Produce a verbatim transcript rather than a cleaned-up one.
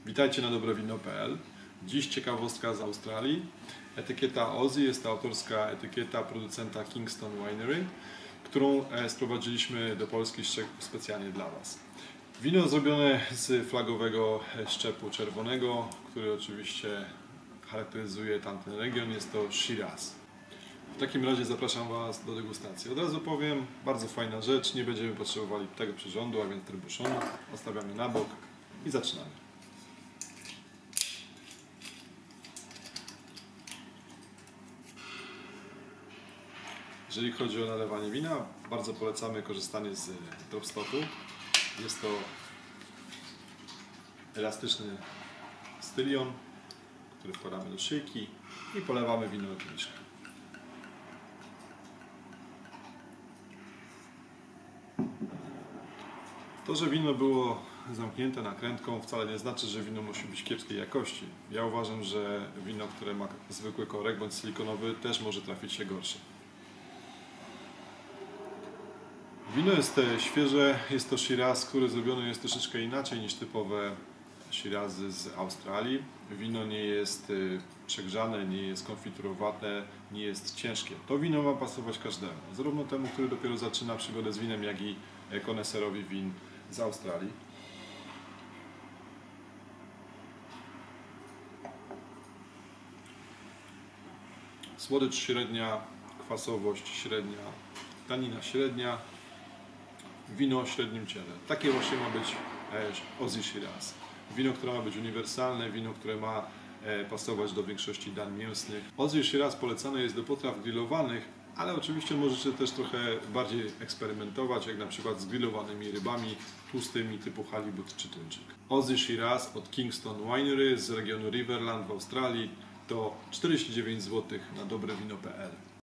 Witajcie na dobrowino kropka pe el. Dziś ciekawostka z Australii. Etykieta Ozzy jest to autorska etykieta producenta Kingston Winery, którą sprowadziliśmy do Polski specjalnie dla Was. Wino zrobione z flagowego szczepu czerwonego, który oczywiście charakteryzuje tamten region, jest to Shiraz. W takim razie zapraszam Was do degustacji. Od razu powiem, bardzo fajna rzecz, nie będziemy potrzebowali tego przyrządu, a więc trybuszonu. Odstawiamy na bok i zaczynamy. Jeżeli chodzi o nalewanie wina, bardzo polecamy korzystanie z dropstopu. Jest to elastyczny stylion, który wkładamy do szyjki i polewamy wino do kieliszka. To, że wino było zamknięte nakrętką, wcale nie znaczy, że wino musi być kiepskiej jakości. Ja uważam, że wino, które ma zwykły korek bądź silikonowy, też może trafić się gorsze. Wino jest świeże, jest to Shiraz, który zrobiony jest troszeczkę inaczej niż typowe Shirazy z Australii. Wino nie jest przegrzane, nie jest konfiturowate, nie jest ciężkie. To wino ma pasować każdemu, zarówno temu, który dopiero zaczyna przygodę z winem, jak i koneserowi win z Australii. Słodycz średnia, kwasowość średnia, tanina średnia. Wino o średnim ciele. Takie właśnie ma być Ozzy Shiraz. Wino, które ma być uniwersalne, wino, które ma pasować do większości dań mięsnych. Ozzy Shiraz polecane jest do potraw grillowanych, ale oczywiście możecie też trochę bardziej eksperymentować, jak na przykład z grillowanymi rybami tłustymi typu halibut czy tuńczyk. Ozzy Shiraz od Kingston Winery z regionu Riverland w Australii to czterdzieści dziewięć złotych na dobrowino kropka pe el.